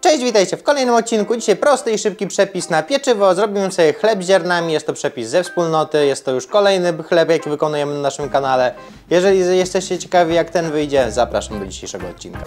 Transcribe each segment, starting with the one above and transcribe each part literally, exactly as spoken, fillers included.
Cześć, witajcie w kolejnym odcinku. Dzisiaj prosty i szybki przepis na pieczywo. Zrobimy sobie chleb z ziarnami. Jest to przepis ze wspólnoty. Jest to już kolejny chleb, jaki wykonujemy na naszym kanale. Jeżeli jesteście ciekawi, jak ten wyjdzie, zapraszam do dzisiejszego odcinka.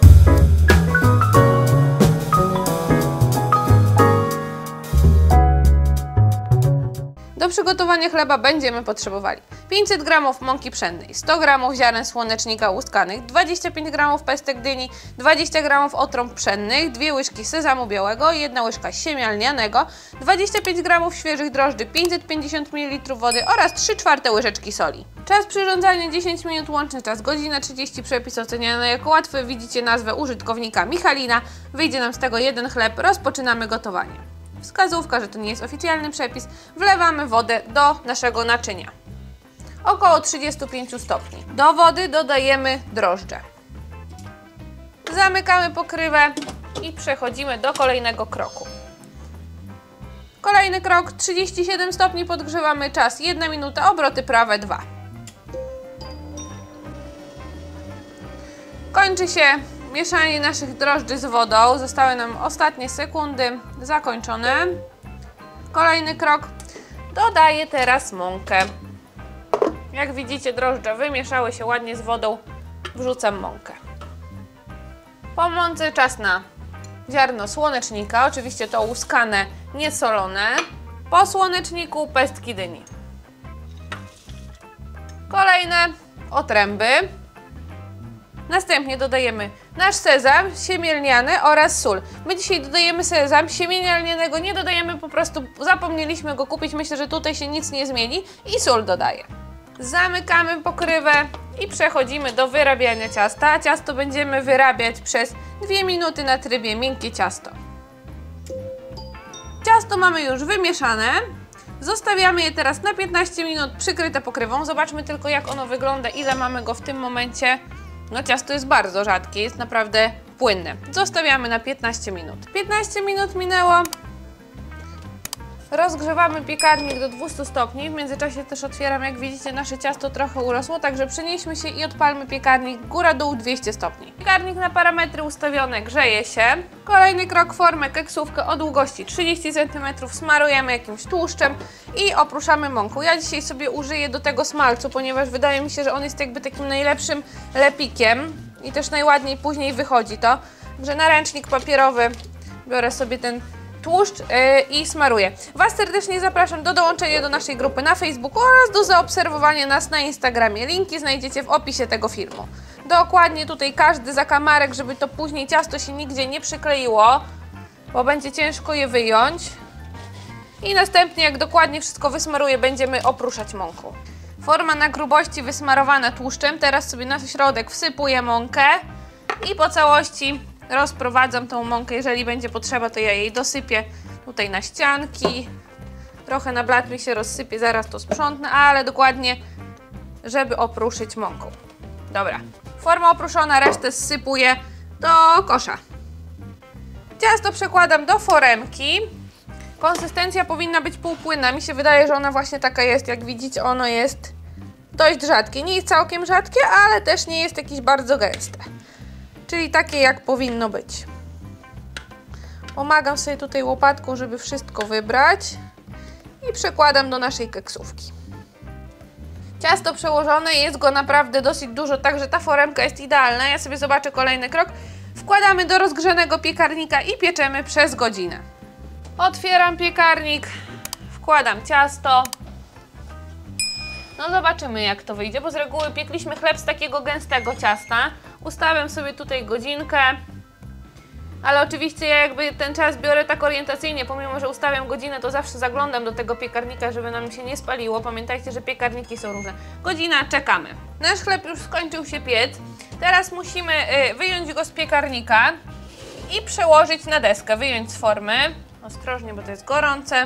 Do przygotowania chleba będziemy potrzebowali pięćset gramów mąki pszennej, sto gramów ziaren słonecznika łuskanych, dwadzieścia pięć gramów pestek dyni, dwadzieścia gramów otrąb pszennych, dwie łyżki sezamu białego, jedna łyżka siemię lnianego, dwadzieścia pięć gramów świeżych drożdży, pięćset pięćdziesiąt mililitrów wody oraz trzy czwarte łyżeczki soli. Czas przyrządzania dziesięć minut, łączny czas godzina trzydzieści, przepis oceniany jako łatwy. Widzicie nazwę użytkownika Michalina. Wyjdzie nam z tego jeden chleb. Rozpoczynamy gotowanie. Wskazówka, że to nie jest oficjalny przepis. Wlewamy wodę do naszego naczynia. Około trzydzieści pięć stopni. Do wody dodajemy drożdże. Zamykamy pokrywę i przechodzimy do kolejnego kroku. Kolejny krok, trzydzieści siedem stopni, podgrzewamy, czas jedna minuta, obroty prawe dwa. Kończy się mieszanie naszych drożdży z wodą. Zostały nam ostatnie sekundy, zakończone. Kolejny krok, dodaję teraz mąkę. Jak widzicie, drożdże wymieszały się ładnie z wodą, wrzucam mąkę. Po mące czas na ziarno słonecznika, oczywiście to łuskane, niesolone. Po słoneczniku pestki dyni. Kolejne otręby. Następnie dodajemy nasz sezam, siemię lniane oraz sól. My dzisiaj dodajemy sezam, siemienia lnianego nie dodajemy, po prostu zapomnieliśmy go kupić. Myślę, że tutaj się nic nie zmieni i sól dodaję. Zamykamy pokrywę i przechodzimy do wyrabiania ciasta. Ciasto będziemy wyrabiać przez dwie minuty na trybie miękkie ciasto. Ciasto mamy już wymieszane. Zostawiamy je teraz na piętnaście minut przykryte pokrywą. Zobaczmy tylko, jak ono wygląda, ile mamy go w tym momencie. No, ciasto jest bardzo rzadkie, jest naprawdę płynne. Zostawiamy na piętnaście minut. piętnaście minut minęło. Rozgrzewamy piekarnik do dwustu stopni. W międzyczasie też otwieram, jak widzicie, nasze ciasto trochę urosło, także przenieśmy się i odpalmy piekarnik góra-dół dwieście stopni. Piekarnik na parametry ustawione, grzeje się. Kolejny krok, formę keksówkę o długości trzydzieści centymetrów smarujemy jakimś tłuszczem i oprószamy mąką. Ja dzisiaj sobie użyję do tego smalcu, ponieważ wydaje mi się, że on jest jakby takim najlepszym lepikiem i też najładniej później wychodzi to. Także na ręcznik papierowy biorę sobie ten tłuszcz yy, i smaruję. Was serdecznie zapraszam do dołączenia do naszej grupy na Facebooku oraz do zaobserwowania nas na Instagramie. Linki znajdziecie w opisie tego filmu. Dokładnie tutaj każdy zakamarek, żeby to później ciasto się nigdzie nie przykleiło, bo będzie ciężko je wyjąć. I następnie, jak dokładnie wszystko wysmaruję, będziemy oprószać mąką. Forma na grubości wysmarowana tłuszczem. Teraz sobie na środek wsypuję mąkę i po całości rozprowadzam tą mąkę. Jeżeli będzie potrzeba, to ja jej dosypię tutaj na ścianki. Trochę na blat mi się rozsypie, zaraz to sprzątnę, ale dokładnie, żeby opruszyć mąką. Dobra, forma opruszona, resztę zsypuję do kosza. Ciasto przekładam do foremki. Konsystencja powinna być półpłynna. Mi się wydaje, że ona właśnie taka jest. Jak widzicie, ono jest dość rzadkie. Nie jest całkiem rzadkie, ale też nie jest jakieś bardzo gęste. Czyli takie, jak powinno być. Pomagam sobie tutaj łopatką, żeby wszystko wybrać i przekładam do naszej keksówki. Ciasto przełożone, jest go naprawdę dosyć dużo, także ta foremka jest idealna. Ja sobie zobaczę kolejny krok. Wkładamy do rozgrzanego piekarnika i pieczemy przez godzinę. Otwieram piekarnik, wkładam ciasto. No zobaczymy, jak to wyjdzie, bo z reguły piekliśmy chleb z takiego gęstego ciasta. Ustawiam sobie tutaj godzinkę, ale oczywiście ja jakby ten czas biorę tak orientacyjnie, pomimo że ustawiam godzinę, to zawsze zaglądam do tego piekarnika, żeby nam się nie spaliło. Pamiętajcie, że piekarniki są różne. Godzina, czekamy. Nasz chleb już skończył się piec. Teraz musimy wyjąć go z piekarnika i przełożyć na deskę, wyjąć z formy. Ostrożnie, bo to jest gorące.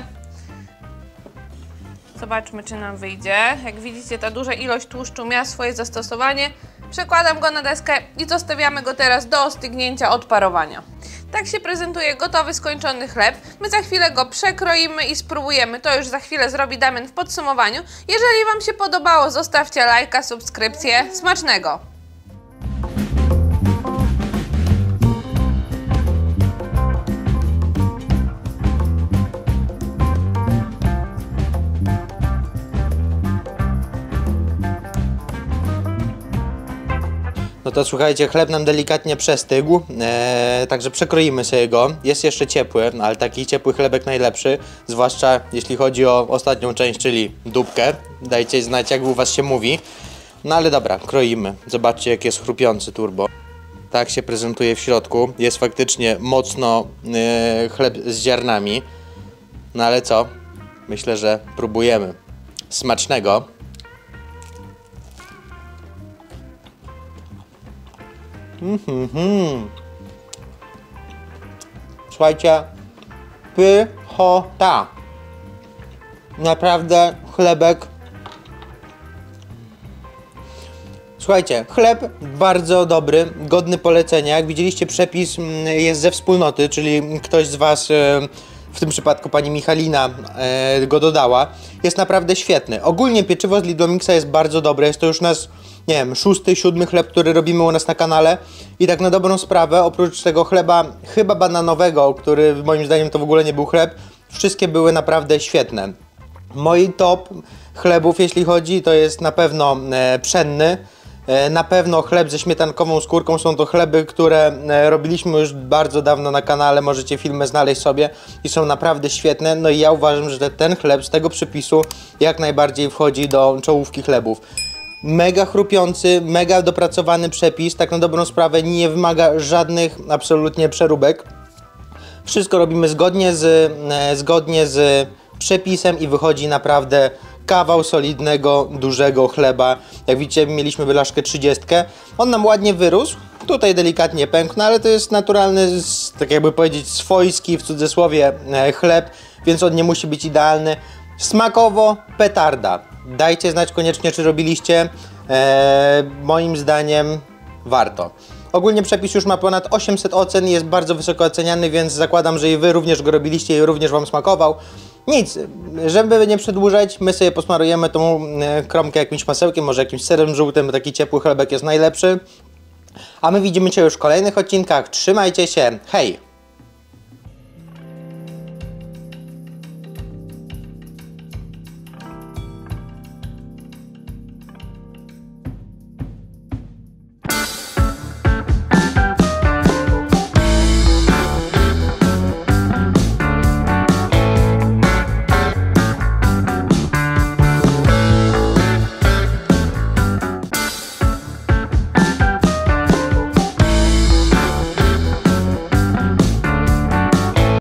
Zobaczmy, czy nam wyjdzie. Jak widzicie, ta duża ilość tłuszczu miała swoje zastosowanie. Przekładam go na deskę i zostawiamy go teraz do ostygnięcia od parowania. Tak się prezentuje gotowy, skończony chleb. My za chwilę go przekroimy i spróbujemy. To już za chwilę zrobi Damian w podsumowaniu. Jeżeli Wam się podobało, zostawcie lajka, subskrypcję. Smacznego! No to słuchajcie, chleb nam delikatnie przestygł, eee, także przekroimy sobie go. Jest jeszcze ciepły, ale taki ciepły chlebek najlepszy, zwłaszcza jeśli chodzi o ostatnią część, czyli dupkę. Dajcie znać, jak u was się mówi. No ale dobra, kroimy. Zobaczcie, jak jest chrupiący turbo. Tak się prezentuje w środku. Jest faktycznie mocno eee, chleb z ziarnami. No ale co? Myślę, że próbujemy. Smacznego. Mhm. Słuchajcie, pychota. Naprawdę chlebek. Słuchajcie, chleb bardzo dobry, godny polecenia. Jak widzieliście, przepis jest ze wspólnoty, czyli ktoś z was, w tym przypadku pani Michalina, go dodała. Jest naprawdę świetny. Ogólnie pieczywo z Lidl Mixa jest bardzo dobre. Jest to już nasz, nie wiem, szósty, siódmy chleb, który robimy u nas na kanale. I tak na dobrą sprawę, oprócz tego chleba chyba bananowego, który moim zdaniem to w ogóle nie był chleb, wszystkie były naprawdę świetne. Moi top chlebów, jeśli chodzi, to jest na pewno e, pszenny. Na pewno chleb ze śmietankową skórką. Są to chleby, które robiliśmy już bardzo dawno na kanale. Możecie filmy znaleźć sobie i są naprawdę świetne. No i ja uważam, że ten chleb z tego przepisu jak najbardziej wchodzi do czołówki chlebów. Mega chrupiący, mega dopracowany przepis. Tak na dobrą sprawę nie wymaga żadnych absolutnie przeróbek. Wszystko robimy zgodnie z, zgodnie z przepisem i wychodzi naprawdę kawał solidnego, dużego chleba. Jak widzicie, mieliśmy wylaszkę trzydzieści. On nam ładnie wyrósł. Tutaj delikatnie pękł, no ale to jest naturalny, tak jakby powiedzieć, swojski w cudzysłowie chleb, więc on nie musi być idealny. Smakowo petarda. Dajcie znać koniecznie, czy robiliście. Eee, moim zdaniem warto. Ogólnie przepis już ma ponad osiemset ocen i jest bardzo wysoko oceniany, więc zakładam, że i wy również go robiliście i również wam smakował. Nic, żeby nie przedłużać, my sobie posmarujemy tą kromkę jakimś masełkiem, może jakimś serem żółtym, taki ciepły chlebek jest najlepszy. A my widzimy się już w kolejnych odcinkach. Trzymajcie się, hej!